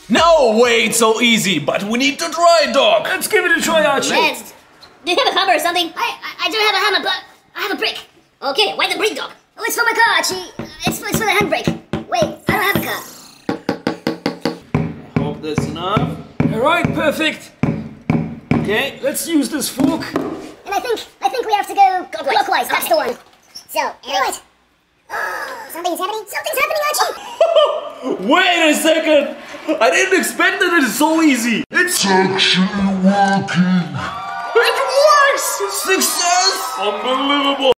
No way, it's so easy, but we need to try, Doc. Let's give it a try, Archie. Let's. Do you have a hammer or something? I don't have a hammer, but I have a brick. Okay, why the brick, Doc? Oh, it's for my car, Archie. It's for the handbrake. Wait, I don't have a car. I hope that's enough. Alright, perfect. Okay, let's use this fork. And I think we have to go clockwise. That's the one. So, right. Something's happening. Something's happening, Archie. Wait a second. I didn't expect that it is so easy. It's actually working. It works. Success. Unbelievable.